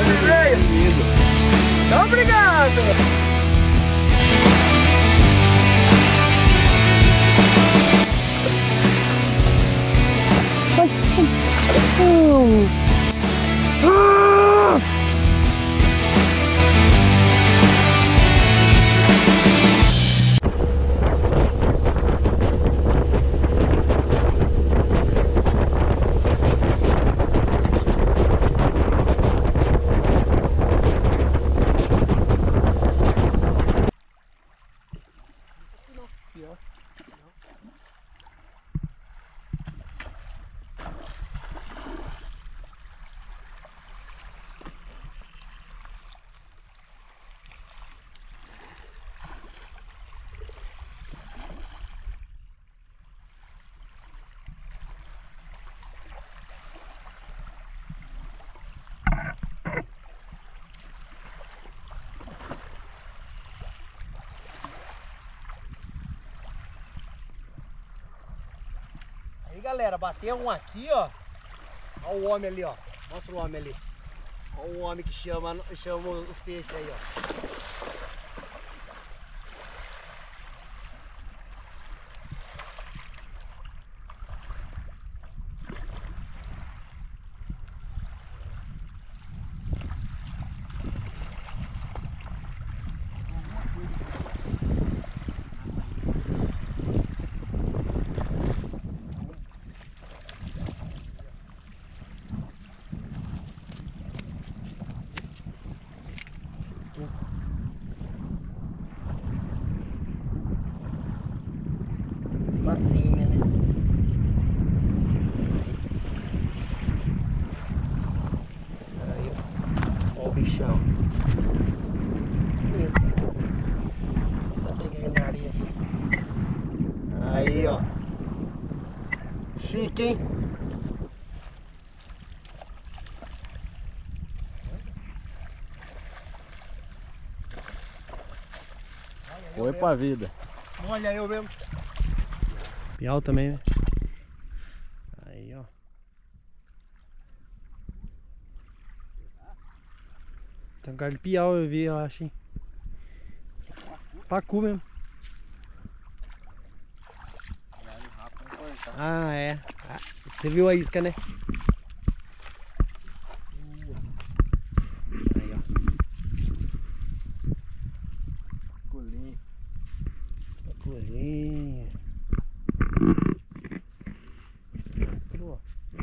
ele veio. Então, obrigado. Aí, galera, bateu um aqui, ó. Olha o homem ali, ó. Mostra o homem ali. Olha o homem que chama os peixes aí, ó. Massinha, né? Aí, ó. Ó o bichão. Eita. Peguei na areia aqui. Aí, ó. Chique, hein? Foi pra vida. Olha eu mesmo. Piau também, né? Aí, ó. Tem um cara de piau, eu vi, eu acho, hein? Pacu mesmo. Ah, é. Ah, você viu a isca, né? Aí, ó. Colinho. Colinha. Ó.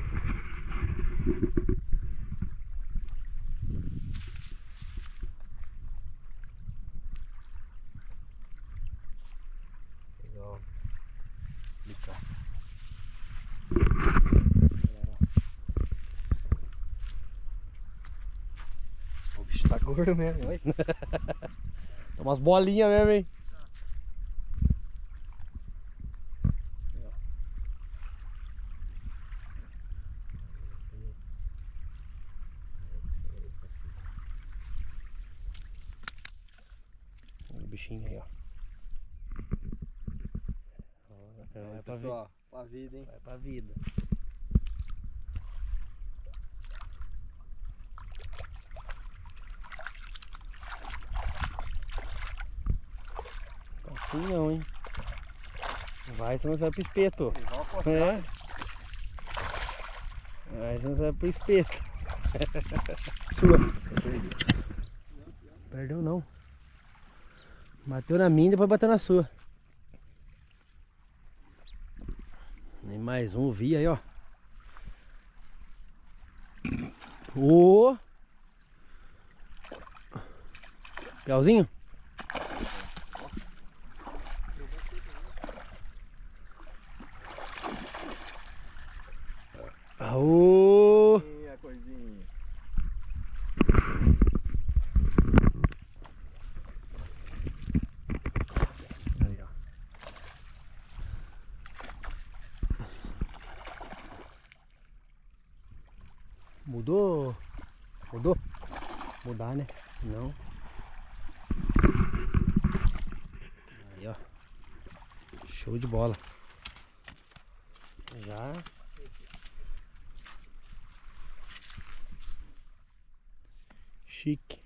Legal. Lica. O bicho tá gordo mesmo, oi? Tem umas bolinhas mesmo, hein? O bichinho aí, ó. Vai pra Pessoal, pra vida, hein? Vai pra vida. Tá assim não, hein? Vai, senão você vai pro espeto. É. Vai, senão você vai pro espeto. Sua. Perdeu não. Bateu na minha e depois bateu na sua. Nem mais um, vi aí, ó. Ô! Piauzinho? Ô! A coisinha. Aí, ó. Mudou? Mudou? Mudar, né? Não. Aí, ó. Show de bola. Já. Chique.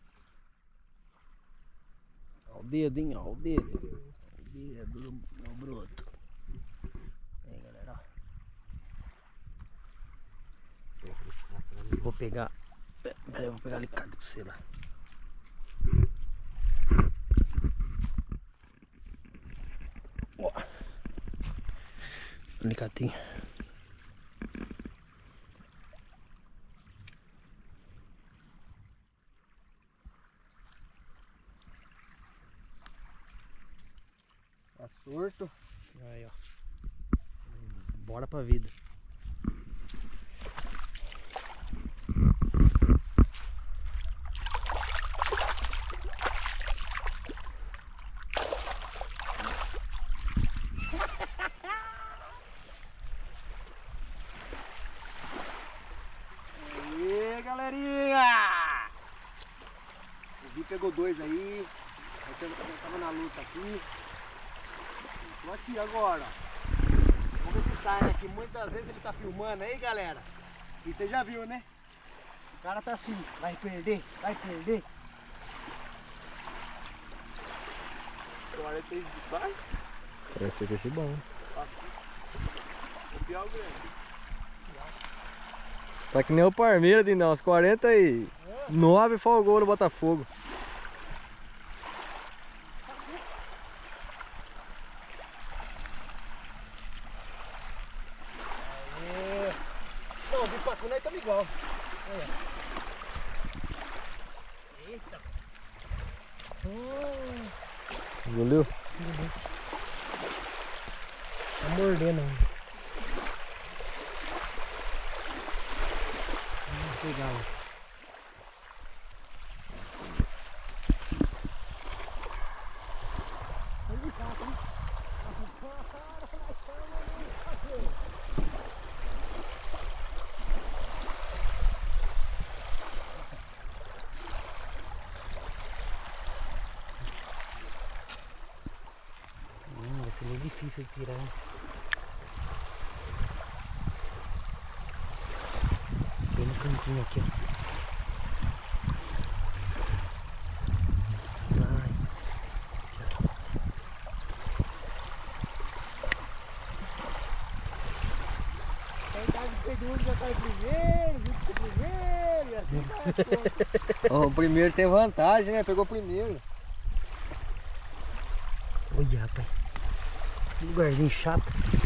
Olha o dedo, hein? Olha o dedo. Olha o dedo no broto. Aí, galera, ó. Vou pegar. Peraí, eu vou pegar alicate pra você lá. Ó. Alicatinho. Tá surto. Aí, ó. Bora pra vida. Aí, galerinha! O Vi pegou 2 aí. Eu tava na luta aqui. Tô aqui agora. Vamos ver se sai, né? Que muitas vezes ele tá filmando aí, galera. E você já viu, né? O cara tá assim, vai perder, vai perder. 40 vai? Parece ser peixe bom. O pior grande. Tá que nem o Parmeira, Dindão. Uns 49 folgou no Botafogo. Aê. Não, o bipacuna aí tá igual. Olha. Eita. Engoliu? Tá mordendo ainda. Vamos pegar lá. Vai ser meio difícil de tirar, hein? Bem no cantinho aqui, ó. Vai. Quem tá de segundo já tá em primeiro, e assim vai. O primeiro tem vantagem, né? Pegou primeiro. Olha, rapaz. Que lugarzinho chato.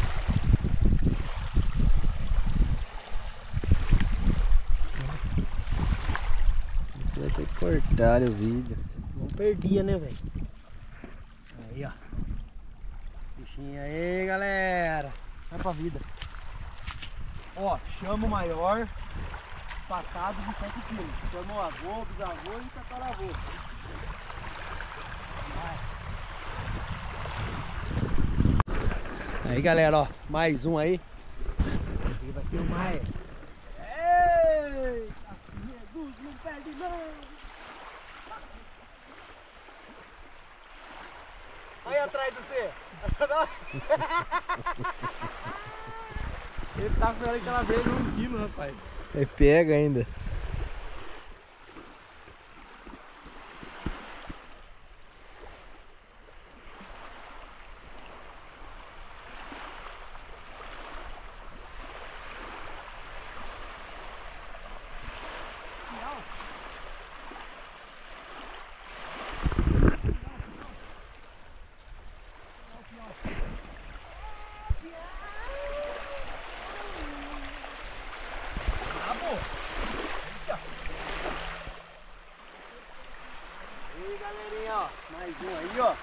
Você vai ter que cortar o vídeo. Não perdia, né, velho? Aí, ó. Bichinho aí, galera. Vai pra vida. Ó, chama o maior. Passado de 7 quilos. Chamou avô, bisavô e tataravô. Vai. Aí, galera, ó. Mais um aí. Ele vai filmar ele. Eita, Jesus, não perde não. Aí atrás de você. Ele tá com aquela vez 1 quilo, rapaz. Aí pega ainda. Aí, galerinha, ó. Mais um aí, ó.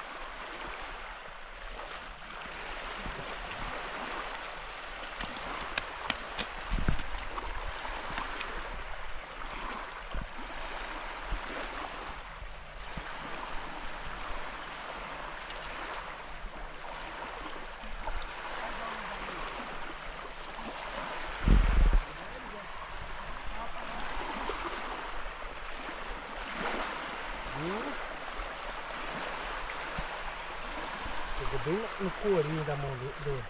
Pegou bem no corinho da mão do...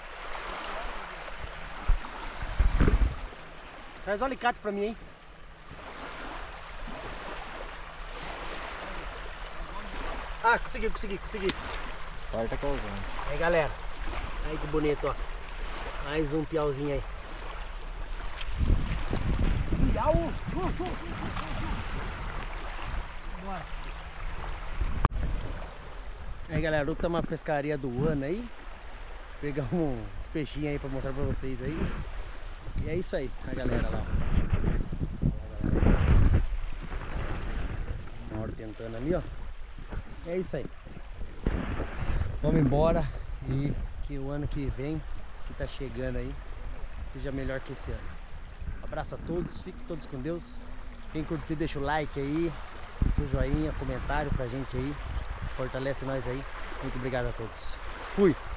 Traz o alicate pra mim, hein? Ah, consegui. Sorte é causando. Aí, galera. Aí que bonito, ó. Mais um piauzinho aí. Piau! Bora. Aí, galera, última pescaria do ano aí. Pegar uns peixinhos aí pra mostrar pra vocês aí. E é isso aí, a galera lá. Uma hora tentando ali, ó. É isso aí. Vamos embora e que o ano que vem, que tá chegando aí, seja melhor que esse ano. Abraço a todos, fiquem todos com Deus. Quem curtiu, deixa o like aí, seu joinha, comentário pra gente aí. Fortalece nós aí. Muito obrigado a todos. Fui!